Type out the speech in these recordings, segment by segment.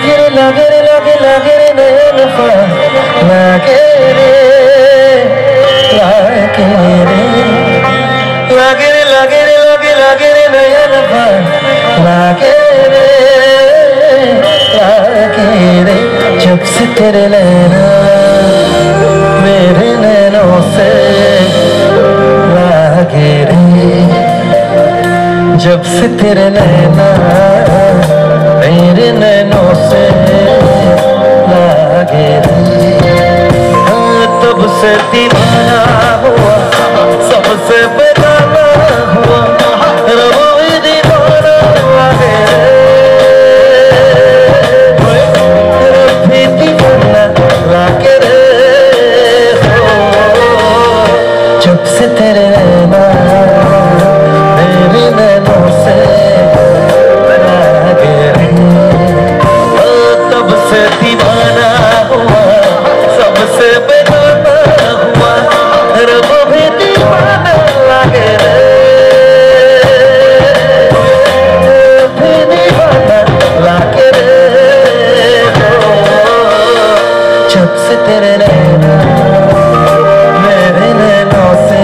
जब से तेरे नैना मेरे नैनों से लागे रे, जब से तेरे नैना मेरे नैनों से लागे रे, तब से दीवाना हुआ सबसे बेगाना हुआ, रब भी दीवाना लागे तेरे नैना मेरे नैनों से लागे रे, तब से दीवाना हुआ सबसे बेगाना हुआ, रब भी दीवाना लागे रे, भी दीवाना लागे रे, जब से तेरे नैना मेरे नैनों से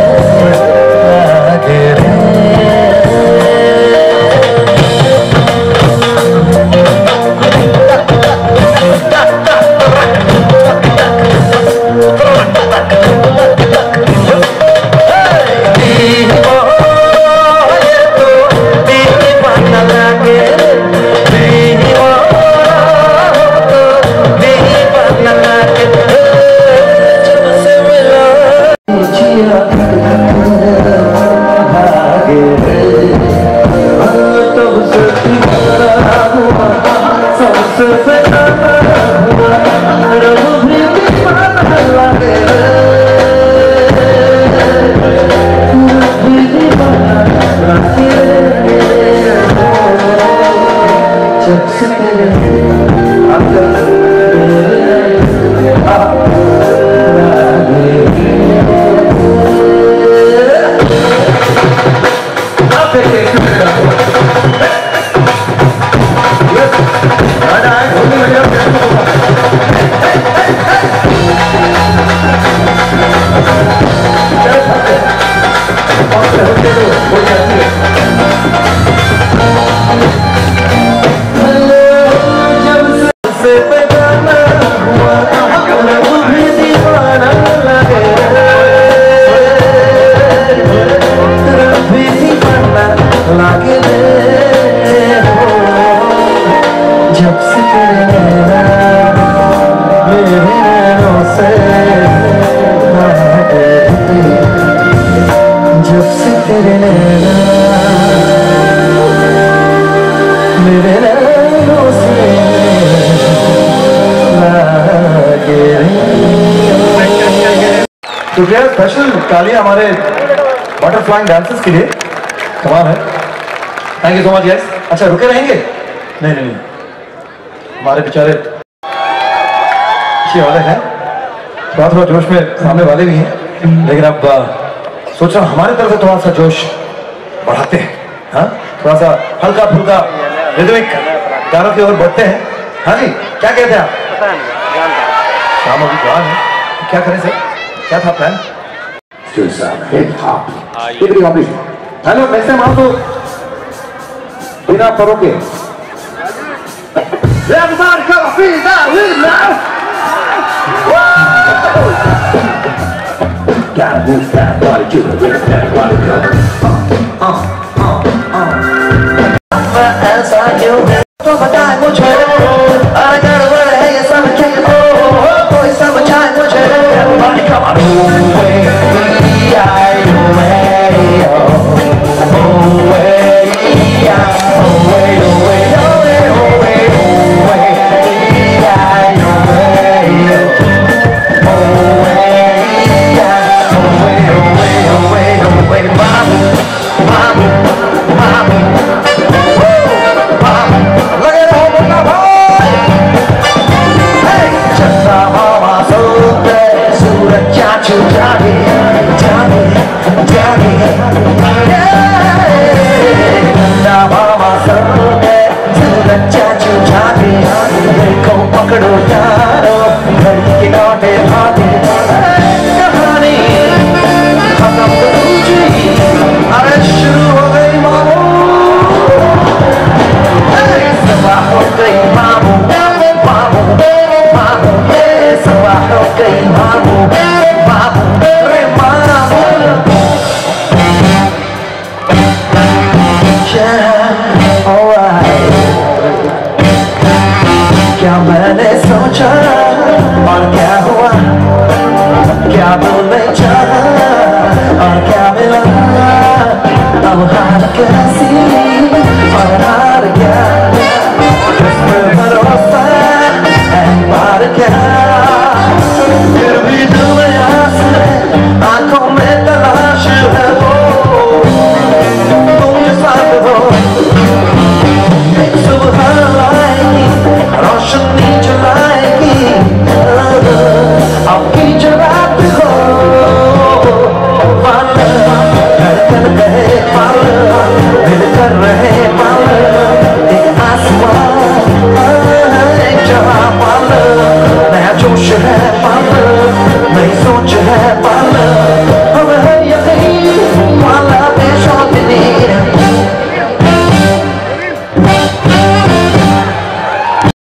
तो क्या स्पेशल तालियां हमारे बटरफ्लाई डांसर्स के लिए कमाल है। Thank you so much guys. अच्छा रुके रहेंगे? नहीं नहीं नहीं, हमारे बेचारे अच्छे वाले हैं, थोड़ा जोश में सामने वाले भी हैं, लेकिन अब सोच रहा हूँ हमारे तरफ से थोड़ा सा जोश बढ़ाते हैं। हाँ, थोड़ा सा हल्का फुल्का रिदमिक गानों की ओर बढ़ते हैं। हाँ जी, क्या कहते हैं आप? काम अभी प्लान है, क्या करें सर? क्या था प्लान? हेलो, नेक्स्ट टाइम आओ तो बिना परों के ऐसा क्यों है तो बताए मुझे, अगर वो है ये सब क्या हो, कोई समझाए मुझे। Look at the whole भागे कहानी खत्म दूजी अरे शुरू हो गई मामू सवा हो गई मामू मामू मामू सवा हो गई मामू